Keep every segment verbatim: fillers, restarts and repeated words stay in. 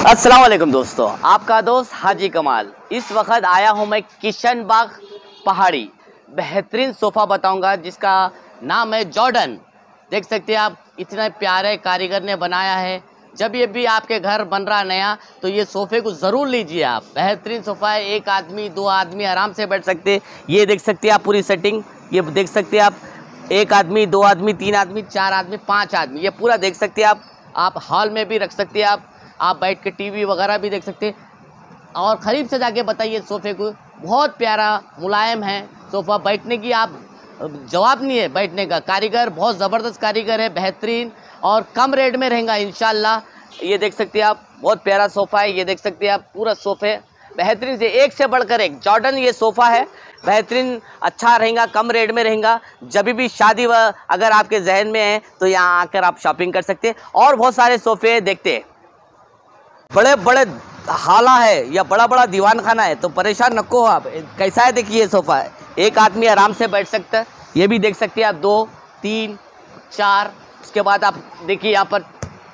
अस्सलाम वालेकुम दोस्तों, आपका दोस्त हाजी कमाल। इस वक्त आया हूँ मैं किशन बाग पहाड़ी। बेहतरीन सोफ़ा बताऊंगा जिसका नाम है जॉर्डन। देख सकते हैं आप, इतने प्यारे कारीगर ने बनाया है। जब ये भी आपके घर बन रहा नया तो ये सोफ़े को ज़रूर लीजिए आप। बेहतरीन सोफ़ा है, एक आदमी दो आदमी आराम से बैठ सकते हैं। ये देख सकते हैं आप पूरी सेटिंग, ये देख सकते हैं आप, एक आदमी दो आदमी तीन आदमी चार आदमी पाँच आदमी, ये पूरा देख सकते हैं आप। आप हॉल में भी रख सकते हैं, आप आप बैठ के टीवी वगैरह भी देख सकते हैं। और ख़रीब से जाके बताइए सोफ़े को, बहुत प्यारा मुलायम है सोफ़ा, बैठने की आप जवाब नहीं है बैठने का। कारीगर बहुत ज़बरदस्त कारीगर है, बेहतरीन और कम रेट में रहेगा इंशाल्लाह। ये देख सकते हैं आप, बहुत प्यारा सोफ़ा है। ये देख सकते हैं आप, पूरा सोफ़े बेहतरीन से एक से बढ़कर एक जॉर्डन ये सोफ़ा है। बेहतरीन अच्छा रहेगा, कम रेट में रहेगा। जब भी शादी व अगर आपके जहन में है तो यहाँ आकर आप शॉपिंग कर सकते हैं। और बहुत सारे सोफ़े देखते हैं, बड़े बड़े हाला है या बड़ा बड़ा दीवान खाना है तो परेशान नको हो आप। कैसा है देखिए, ये सोफ़ा है, एक आदमी आराम से बैठ सकता है। ये भी देख सकते हैं आप, दो तीन चार। उसके बाद आप देखिए यहाँ पर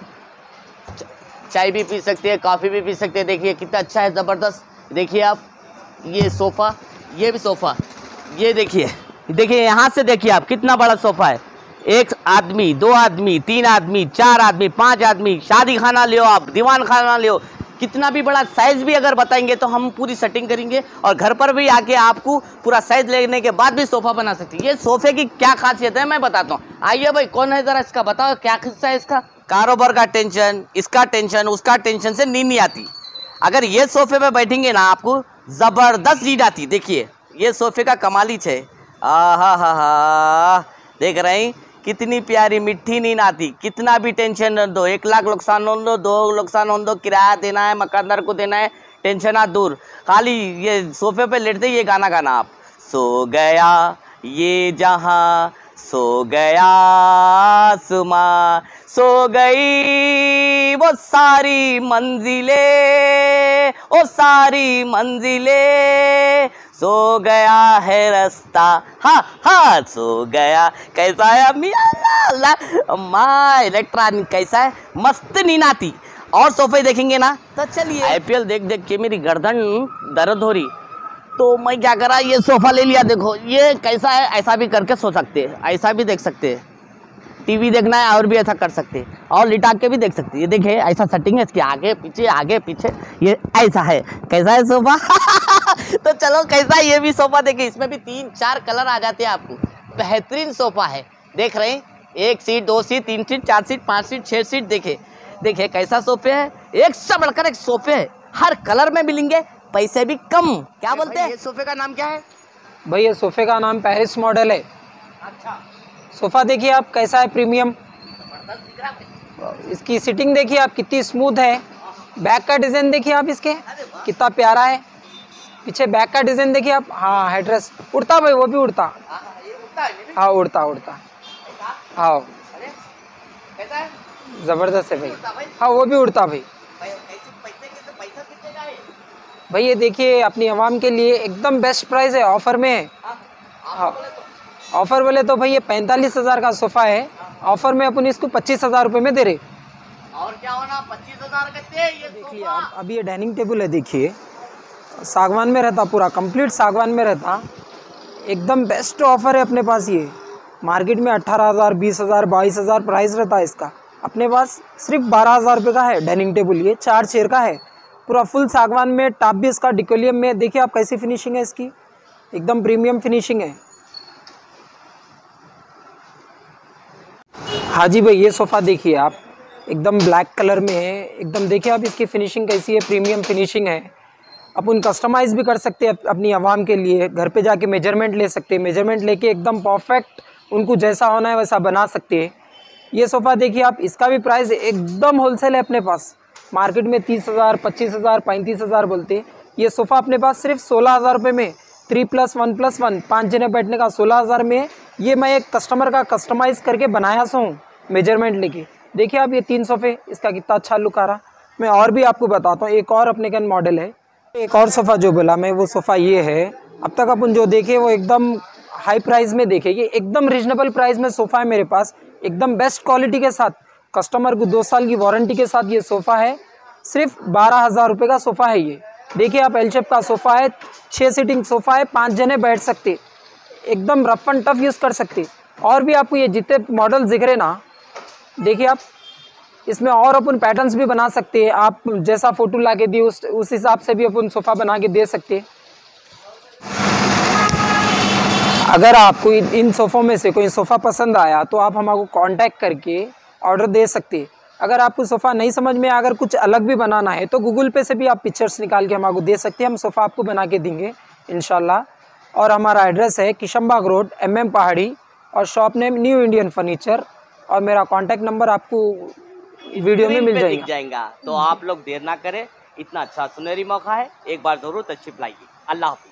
चाय भी पी सकते हैं, कॉफ़ी भी पी सकते हैं। देखिए कितना अच्छा है, ज़बरदस्त। देखिए आप, ये सोफ़ा, ये भी सोफ़ा, ये देखिए देखिए यहाँ से देखिए आप, कितना बड़ा सोफ़ा है। एक आदमी दो आदमी तीन आदमी चार आदमी पांच आदमी, शादी खाना ले आप, दीवान खाना ले, कितना भी बड़ा साइज़ भी अगर बताएंगे तो हम पूरी सेटिंग करेंगे। और घर पर भी आके आपको पूरा साइज़ लेने के बाद भी सोफ़ा बना सकते हैं। ये सोफ़े की क्या खासियत है मैं बताता हूँ। आइए भाई, कौन है ज़रा इसका बताओ, क्या किस्सा है इसका। कारोबार का टेंशन, इसका टेंशन, उसका टेंशन से नींद नहीं आती। अगर ये सोफ़े पे बैठेंगे ना, आपको ज़बरदस्त नींद आती। देखिए ये सोफ़े का कमाल ही है। आ हा हा हा, देख रहे हैं कितनी प्यारी मिट्टी नींद आती। कितना भी टेंशन न दो, एक लाख नुकसान हो दो, दो नुकसान हो दो, किराया देना है, मकानदार को देना है, टेंशन आ दूर। खाली ये सोफ़े पे लेटते ये गाना गाना आप। सो गया ये जहां, सो गया आसमां, सो गई वो सारी मंजिलें, ओ सारी मंजिलें, सो गया है रास्ता, हाँ हाँ सो गया। कैसा है अम्मी, अल्लाह अम्मा इलेक्ट्रॉनिक, कैसा है, मस्त नींद आती। और सोफे देखेंगे ना तो चलिए। आईपीएल देख देख के मेरी गर्दन दर्द हो रही तो मैं क्या करा, ये सोफ़ा ले लिया। देखो ये कैसा है, ऐसा भी करके सो सकते हैं, ऐसा भी देख सकते हैं। टीवी देखना है और भी ऐसा कर सकते हैं, और लिटा के भी देख सकते हैं। ये देखिए ऐसा सेटिंग है इसकी, आगे पीछे आगे पीछे, ये ऐसा है। कैसा है सोफ़ा तो चलो कैसा है, ये भी सोफ़ा देखिए, इसमें भी तीन चार कलर आ जाते हैं आपको। बेहतरीन सोफ़ा है, देख रहे हैं, एक सीट दो सीट तीन सीट चार सीट पाँच सीट छः सीट। देखे देखिए कैसा सोफ़े है, एक से बढ़कर एक सोफ़े है, हर कलर में मिलेंगे, पैसे भी कम। क्या बोलते हैं, ये सोफ़े का नाम क्या है भाई? ये सोफ़े का नाम पेरिस मॉडल है। अच्छा, सोफ़ा देखिए आप कैसा है, प्रीमियम। इसकी सीटिंग देखिए आप कितनी स्मूथ है। बैक का डिज़ाइन देखिए आप, इसके कितना प्यारा है। पीछे बैक का डिज़ाइन देखिए आप, हाँ हेडरेस्ट उड़ता भाई, वो भी उड़ता, हाँ उड़ता उड़ता, हाँ ज़बरदस्त है भाई, हाँ वो भी उड़ता भाई। भाई ये देखिए अपनी आवाम के लिए एकदम बेस्ट प्राइस है, ऑफ़र में है। हाँ ऑफ़र बोले तो भाई ये पैंतालीस हज़ार का सोफ़ा है, ऑफ़र में अपन इसको पच्चीस हज़ार रुपये में दे रहे। और क्या होना, पच्चीस हजार का ये देखिए आप, अभी ये डाइनिंग टेबल है, देखिए सागवान में रहता, पूरा कंप्लीट सागवान में रहता। एकदम बेस्ट ऑफ़र है अपने पास। ये मार्केट में अट्ठारह हज़ार बीस हज़ार बाईस हज़ार प्राइस रहता है इसका, अपने पास सिर्फ बारह हज़ार रुपये का है डाइनिंग टेबल। ये चार चेयर का है, पूरा फुल सागवान में, टॉप भी इसका डिकोलियम में। देखिए आप कैसी फिनिशिंग है इसकी, एकदम प्रीमियम फिनिशिंग है। हाँ जी भाई, ये सोफ़ा देखिए आप, एकदम ब्लैक कलर में है, एकदम देखिए आप इसकी फिनिशिंग कैसी है, प्रीमियम फिनिशिंग है। अपन कस्टमाइज़ भी कर सकते हैं अपनी आवाम के लिए, घर पे जाके मेजरमेंट ले सकते हैं, मेजरमेंट लेके एकदम परफेक्ट उनको जैसा होना है वैसा बना सकते हैं। ये सोफ़ा देखिए आप, इसका भी प्राइस एकदम होलसेल है अपने पास। मार्केट में तीस हज़ार पच्चीस हज़ार पैंतीस हज़ार बोलते हैं, ये सोफ़ा अपने पास सिर्फ सोलह हज़ार रुपये में, three plus one plus one पाँच जने बैठने का सोलह हज़ार में। ये मैं एक कस्टमर का कस्टमाइज़ करके बनाया सो हूँ मेजरमेंट लेके। देखिए आप ये तीन सोफ़े, इसका कितना अच्छा लुक आ रहा। मैं और भी आपको बताता हूँ, एक और अपने का मॉडल है, एक और सोफ़ा जो बोला मैं, वो सोफ़ा ये है। अब तक अपन जो देखे वो एकदम हाई प्राइस में देखे, ये एकदम रिजनेबल प्राइस में सोफ़ा है मेरे पास, एकदम बेस्ट क्वालिटी के साथ। कस्टमर को दो साल की वारंटी के साथ ये सोफ़ा है। सिर्फ बारह हज़ार रुपये का सोफ़ा है ये। देखिए आप, एल शेप का सोफ़ा है, छः सीटिंग सोफ़ा है, पाँच जने बैठ सकते, एकदम रफ एंड टफ यूज़ कर सकते। और भी आपको ये जितने मॉडल दिख रहे ना, देखिए आप, इसमें और अपन पैटर्न्स भी बना सकते हैं। आप जैसा फ़ोटो ला के दिए उस उस हिसाब से भी अपन सोफ़ा बना के दे सकते हैं। अगर आपको इन सोफ़ों में से कोई सोफ़ा पसंद आया तो आप हमको कांटेक्ट करके ऑर्डर दे सकते हैं। अगर आपको सोफ़ा नहीं समझ में, अगर कुछ अलग भी बनाना है तो गूगल पे से भी आप पिक्चर्स निकाल के हमको दे सकते हैं। हम सोफ़ा आपको बना के देंगे इंशाल्लाह। और हमारा एड्रेस है Kishanbagh road, M M Pahari, और shop name new Indian furniture. और मेरा कॉन्टैक्ट नंबर आपको वीडियो में मिल दिख जाएगा। तो आप लोग देर ना करें, इतना अच्छा सुनहरी मौका है, एक बार ज़रूर तशरीफ लाइए। अल्लाह हाफ़िज़।